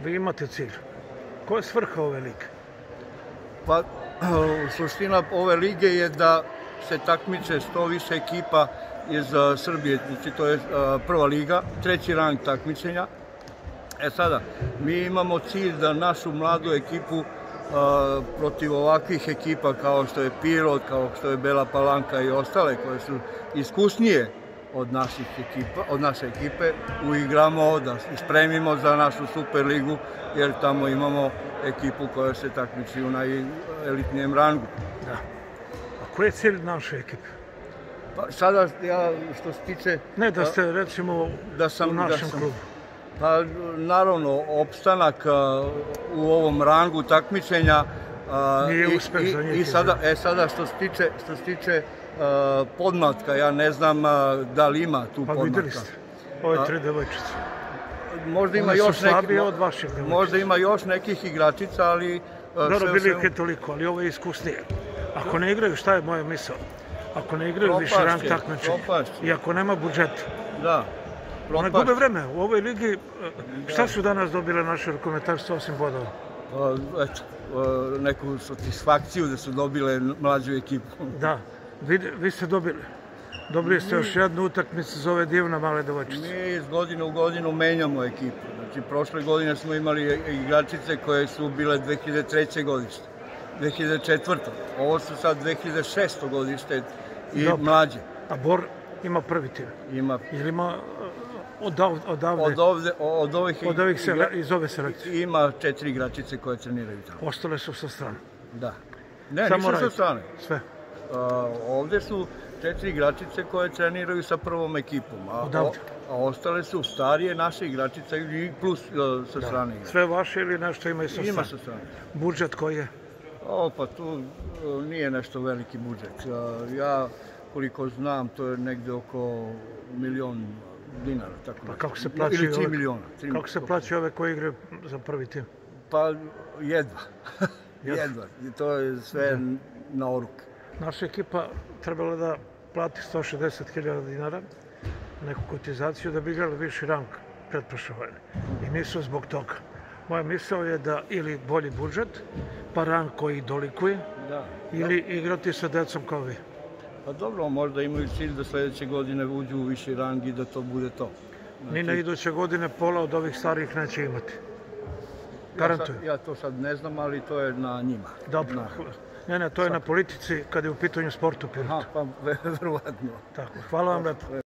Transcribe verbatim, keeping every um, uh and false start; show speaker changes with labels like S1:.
S1: vi imate cilj. Koja je svrha ove lige?
S2: Pa, suština ove lige je da se takmiče sto više ekipa iz Srbije, znači to je prva liga, treći rang takmičenja. E sada, mi imamo cilj da našu mladu ekipu protiv ovakvih ekipa kao što je Pirot, kao što je Bela Palanka i ostale koje su iskusnije od naših ekipa, od naše ekipe, uigramo, da spremimo za našu Super ligu, jer tamo imamo ekipu koja se takmiči u najelitnijem rangu.
S1: Da. A koji je cilj naše ekipe?
S2: Pa sada, ja, što se tiče...
S1: Ne, da ste, recimo,
S2: da sam,
S1: u našem
S2: da sam,
S1: klubu.
S2: Pa, naravno, opstanak u ovom rangu takmičenja...
S1: Nije uspeh za njih.
S2: I sada, e, sada, što se tiče, što se tiče podmlatka, ja ne znam da li ima tu podmlatka.
S1: Pa videli ste, ove tri devojčice.
S2: Možda ima još neki, možda ima još nekih igračica, ali...
S1: Dobro, bili ih je toliko, ali ovo je iskusnije. Ako ne igraju, šta je moja misao? Ako ne igraju više rang takmičenja i ako nema budžeta,
S2: da,
S1: one gube vreme. U ovoj ligi, šta su danas dobile naše rukometarstvo osim bodova?
S2: Eto, neku satisfakciju da su dobile mlađu ekipu.
S1: Da, vi ste dobili. Dobili ste još jednu utakmicu za ove divne male devojčice.
S2: Mi iz godine u godinu menjamo ekipu. Znači, prošle godine smo imali igračice koje su bile dve hiljade treće godište, dve hiljade četvrte. Ovo su sad dve hiljade šeste godište i mlađe.
S1: A Bor ima prvi tim?
S2: Ima.
S1: Ili ima odavde?
S2: Od ovde, od ovih...
S1: Od ovih iz ove selekcije?
S2: Ima četiri igračice koje treniraju tamo.
S1: Ostale su sa strane?
S2: Da. Ne, nisu sa strane.
S1: Sve?
S2: Ovde su četiri igračice koje treniraju sa prvom ekipom.
S1: Odavde?
S2: A ostale su starije naše igračice i plus sa strane.
S1: Sve vaše ili nešto ima i sa strane?
S2: Ima sa strane.
S1: Budžet koji je?
S2: O, pa tu nije nešto veliki budžet. Ja, koliko znam, to je negde oko milion dinara.
S1: Pa kako se plaćaju ove, kako se plaćaju ove koji igraju za prvi tim?
S2: Pa jedva. Jedva. I to je sve na oruk.
S1: Naša ekipa trebala da plati sto šezdeset hiljada dinara, neku kotizaciju da bi igrali viši rang pretprošle godine. I nisu zbog toga. Moja misao je da ili bolji budžet, pa rang koji dolikuje, ili igrati sa decom kao vi.
S2: Pa dobro, možda imaju cilj da sljedeće godine uđu u viši rang i da to bude to.
S1: Ni na iduće godine pola od ovih starih neće imati. Garantuju.
S2: Ja to sad ne znam, ali to je na njima.
S1: Dobro. Ne, ne, to je na politici kad je u pitanju sport u Pirotu.
S2: Pa, verovatno.
S1: Tako, hvala vam lepo.